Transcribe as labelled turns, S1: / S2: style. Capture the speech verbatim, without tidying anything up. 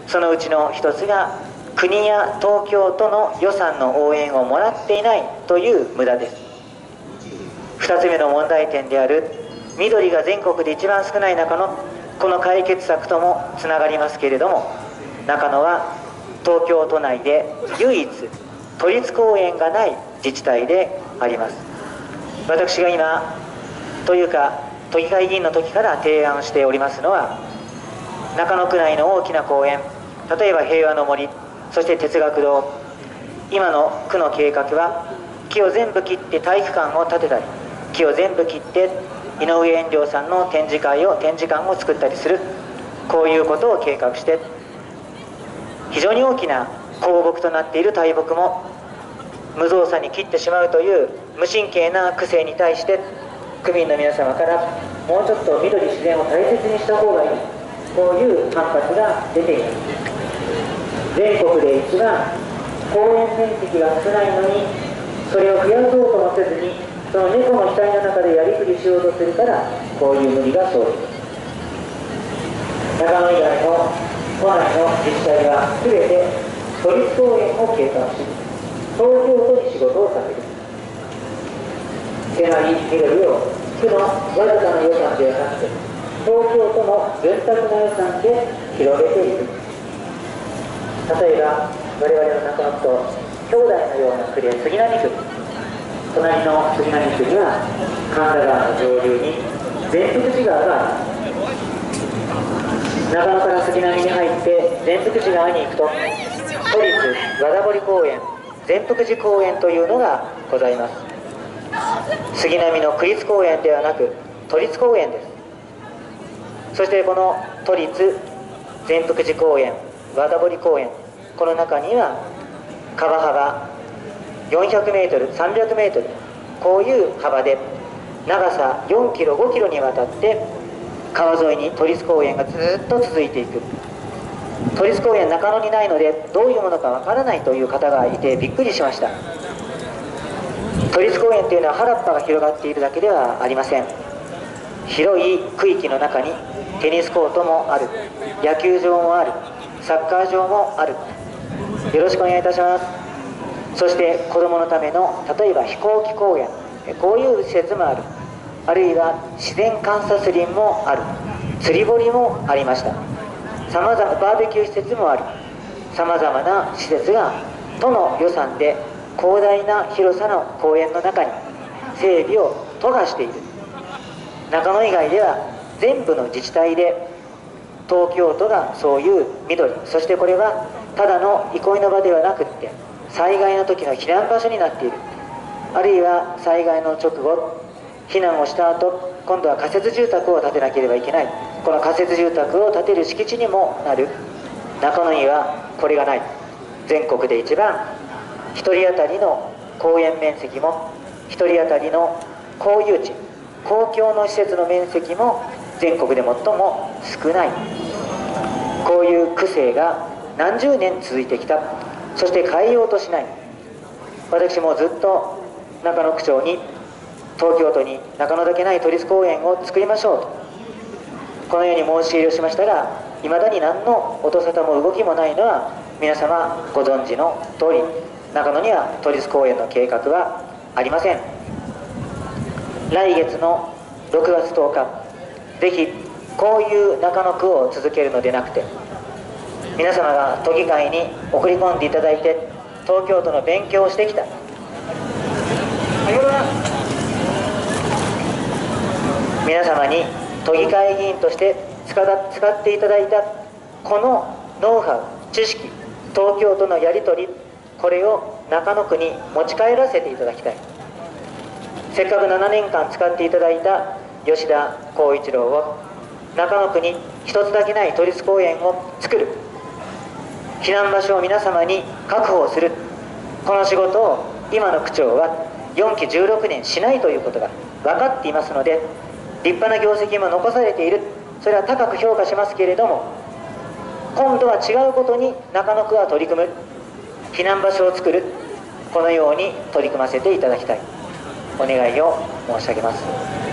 S1: そのうちの一つが国や東京都の予算の応援をもらっていないという無駄です。二つ目の問題点である緑が全国で一番少ない中のこの解決策ともつながりますけれども、中野は東京都内で唯一都立公園がない自治体であります。私が今というか都議会議員の時から提案しておりますのは、中野区内の大きな公園、例えば平和の森、そして哲学堂、今の区の計画は木を全部切って体育館を建てたり、木を全部切って井上円良さんの展示会を展示館を作ったりする、こういうことを計画して、非常に大きな公木となっている大木も無造作に切ってしまうという無神経な区政に対して、区民の皆様からもうちょっと緑自然を大切にした方がいい、こういう反発が出ています。全国で一番公園面積が少ないのに、それを増やそうともせずに、その猫の額の中でやりくりしようとするから、こういう無理が生じます。長野以外の都内の自治体は全て都立公園を計画し、東京都に仕事をさせる。狭い緑を区のわずかな予算ではなくて、東京都の潤沢な予算で広げていく。例えば我々の中野区と兄弟のような区で杉並区、隣の杉並区には神田川の上流に善福寺川があります。長野から杉並に入って善福寺川に行くと、都立和田堀公園、善福寺公園というのがございます。杉並の区立公園ではなく都立公園です。そしてこの都立善福寺公園、和田堀公園、この中には川幅よんひゃくメートル、さんびゃくメートル、こういう幅で長さよんキロ、ごキロにわたって川沿いに都立公園がずっと続いていく。都立公園中野にないのでどういうものかわからないという方がいてびっくりしました。都立公園というのは原っぱが広がっているだけではありません。広い区域の中にテニスコートもある、野球場もある、サッカー場もある。よろしくお願いいたします。そして子どものための例えば飛行機公園、こういう施設もある。あるいは自然観察林もある。釣り堀もありました。さまざまバーベキュー施設もある。さまざまな施設が都の予算で広大な広さの公園の中に整備を都がしている。中野以外では全部の自治体で東京都がそういう緑、そしてこれはただの憩いの場ではなくって災害の時の避難場所になっている。あるいは災害の直後、避難をした後、今度は仮設住宅を建てなければいけない。この仮設住宅を建てる敷地にもなる。中野にはこれがない。全国で一番ひとり当たりの公園面積も、ひとり当たりの公有地、公共の施設の面積も全国で最も少ない。こういう区政が何十年続いてきた。そして変えようとしない。私もずっと中野区長に、東京都に中野だけない都立公園を作りましょうと、このように申し入れをしましたが、いまだに何の音沙汰も動きもないのは皆様ご存知の通り、中野には都立公園の計画はありません。来月のろくがつとおか、ぜひこういう中野区を続けるのでなくて、皆様が都議会に送り込んでいただいて東京都の勉強をしてきた、皆様に都議会議員として使っていただいたこのノウハウ、知識、東京都のやり取り、これを中野区に持ち帰らせていただきたい。せっかくななねんかん使っていただいた吉田光一郎を中野区に一つだけない都立公園を作る、避難場所を皆様に確保する、この仕事を今の区長はよんきじゅうろくねんしないということが分かっていますので、立派な業績も残されている、それは高く評価しますけれども、今度は違うことに中野区は取り組む、避難場所を作る、このように取り組ませていただきたい、お願いを申し上げます。